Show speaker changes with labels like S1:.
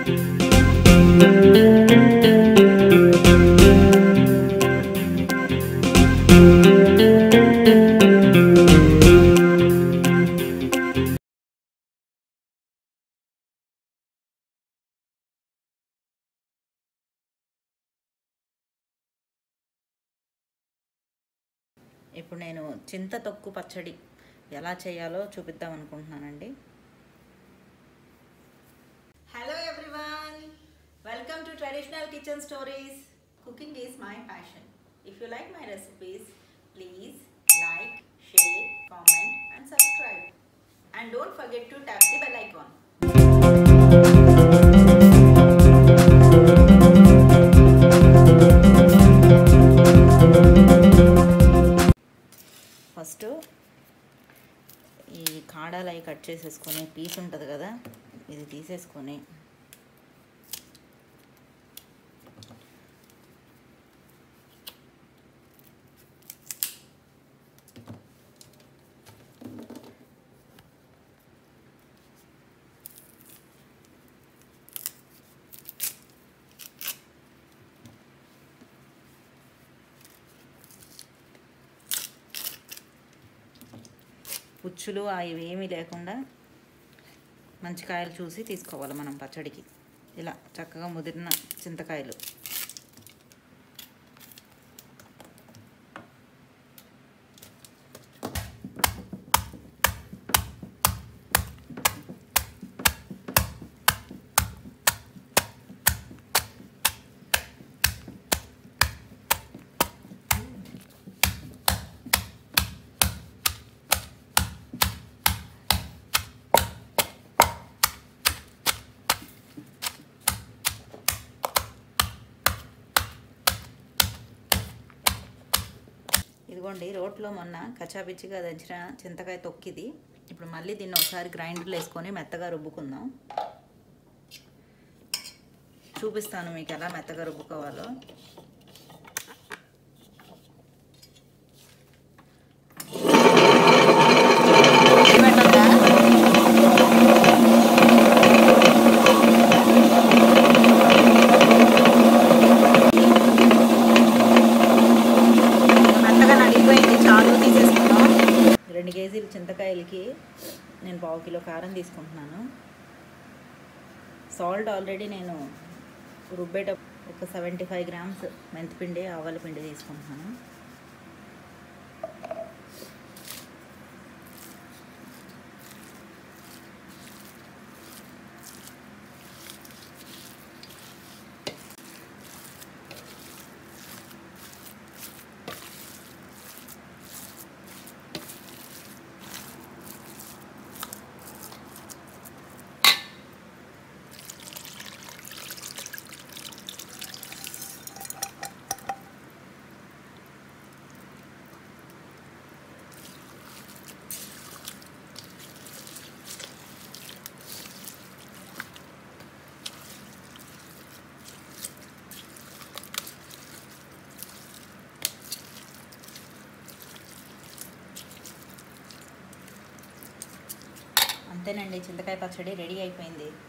S1: ఇప్పుడు నేను చింత తొక్కు పచ్చడి ఎలా చేయాలో చూపిద్దాం అనుకుంటున్నానండి.
S2: Hello everyone, welcome to Traditional Kitchen Stories. Cooking is my passion. If you like my recipes, please like, share, comment and subscribe. And don't forget to tap the bell icon.
S1: First ఈ కాడలు అవి cut చేసేసుకొని piece ఉంటుంది కదా, ఇది తీసేసుకొని పుచ్చులు అవి ఏమీ లేకుండా మంచి కాయలు చూసి తీసుకోవాలి మనం పచ్చడికి. ఇలా చక్కగా ముదిరిన చింతకాయలు. ఇదిగోండి, రోట్లో మొన్న కచ్చాపిచ్చిగా దంచిన చింతకాయ తొక్కిది. ఇప్పుడు మళ్ళీ దీన్ని ఒకసారి గ్రైండర్లో వేసుకొని మెత్తగా రుబ్బుకుందాం. చూపిస్తాను మీకు ఎలా మెత్తగా రుబ్బుకోవాలో. చింతకాయలకి నేను 1/2 కిలో కారం తీసుకుంటున్నాను. సాల్ట్ ఆల్రెడీ నేను రుబ్బేట ఒక 75 గ్రామ్స్ మెంతిపిండి, ఆవాల పిండి తీసుకుంటున్నాను. అంతేనండి, చింతకాయ పచ్చడి రెడీ అయిపోయింది.